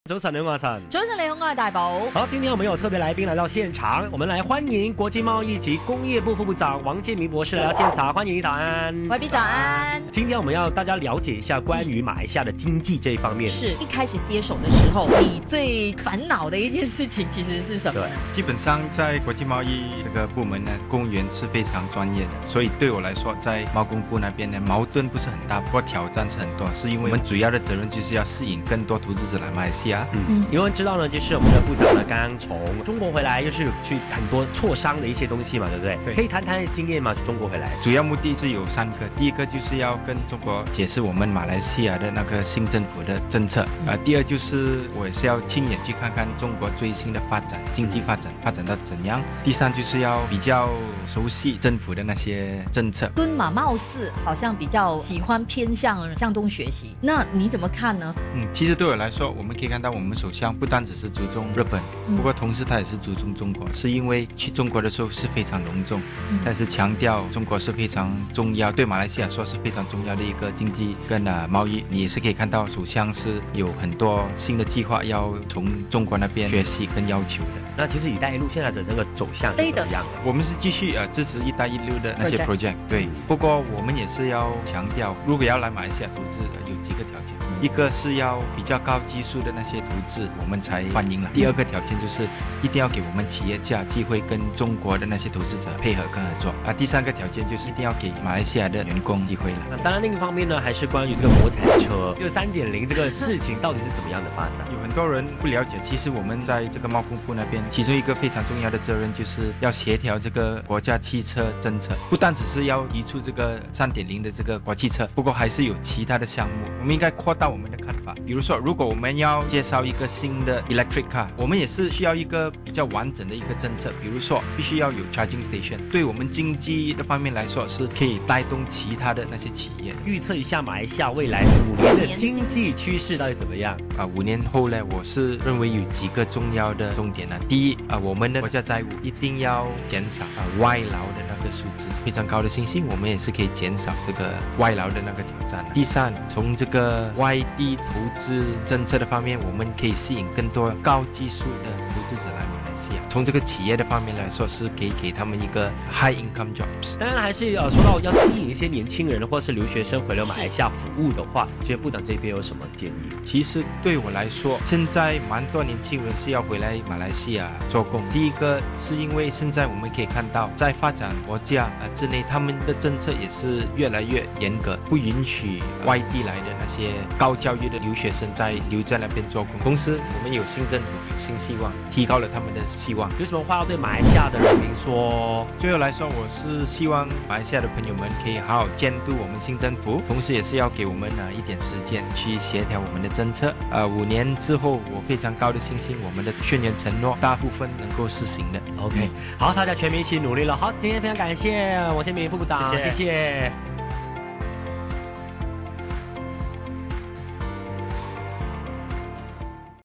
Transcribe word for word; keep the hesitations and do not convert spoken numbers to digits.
早晨，你好，阿晨。 早晨，你好，我係大寶。 好，今天我们有特别来宾来到现场，我们来欢迎国际贸易及工业部副部长王建民博士来到现场，欢迎早安。 外宾早安。 今天我们要大家了解一下关于马来西亚的经济这一方面。 是一开始接手的时候，你最烦恼的一件事情其实是什么？ 对，基本上在国际贸易这个部门呢，公务员是非常专业的，所以对我来说，在贸工部那边呢，矛盾不是很大，不过挑战是很多，是因为我们主要的责任就是要吸引更多投资者来马来西亚。 嗯，因为知道呢，就是我们的部长呢刚刚从中国回来，就是去很多磋商的一些东西嘛，对不对？ 对， 可以谈谈经验吗？中国回来， 主要目的是有三个，第一个就是要跟中国解释我们马来西亚的那个新政府的政策，啊、呃，第二就是我也是要亲眼去看看中国最新的发展，经济发展发展到怎样，第三就是要比较熟悉政府的那些政策。 敦马貌似好像比较喜欢偏向向东学习，那你怎么看呢？ 嗯，其实对我来说，我们可以看到我们首相不单只是注重日本，不过同时他也是注重中国，是因为去中国的时候是非常隆重，但是强调中国是非常重要，对马来西亚说是非常重要的一个经济跟啊贸易。你也是可以看到首相是有很多新的计划要从中国那边学习跟要求的。 那其实一带一路现在的那个走向是怎么样的？ 我们是继续呃支持一带一路的那些 project， 对。不过我们也是要强调，如果要来马来西亚投资，有几个条件。一个是要比较高技术的那些投资，我们才欢迎了。第二个条件就是一定要给我们企业家机会跟中国的那些投资者配合跟合作啊。第三个条件就是一定要给马来西亚的员工机会了。 那当然，另一方面呢，还是关于这个国产车，就三点零这个事情到底是怎么样的发展？ 有很多人不了解，其实我们在这个贸工部那边，其中一个非常重要的责任就是要协调这个国家汽车政策，不但只是要提出这个三点零的这个国际车，不过还是有其他的项目，我们应该扩大我们的看法。比如说，如果我们要介绍一个新的 electric car， 我们也是需要一个比较完整的一个政策。比如说，必须要有 charging station， 对我们经济的方面来说，是可以带动其他的那些企业。 预测一下马来西亚未来五年的经济趋势到底怎么样？ 啊，五年后呢，我是认为有几个重要的重点呢。第一啊，我们的国家债务一定要减少啊外劳的那个数字，非常高的信心，我们也是可以减少这个外劳的那个挑战。第三，从这个外地投资政策的方面，我们可以吸引更多高技术的投资者来马来西亚。从这个企业的方面来说，是可以给他们一个 high income jobs。 当然还是呃说到要吸引一些年轻人或是留学生回来马来西亚服务的话，觉得部长这边有什么建议？ 其实对我来说，现在蛮多年轻人是要回来马来西亚做工。第一个是因为现在我们可以看到，在发展国家啊之内，他们的政策也是越来越严格，不允许外地来的那些高教育的留学生在留在那边做工。同时，我们有新政府，有新希望，提高了他们的希望。 有什么话要对马来西亚的人民说？ 最后来说，我是希望马来西亚的朋友们可以好好监督我们新政府，同时也是要给我们呢一点时间去协调我们的政策。呃，五年之后，我非常高的信心，我们的宣言承诺大部分能够实行的。 OK， 好，大家全民一起努力了。好，今天非常感谢王建民副部长，谢谢。谢谢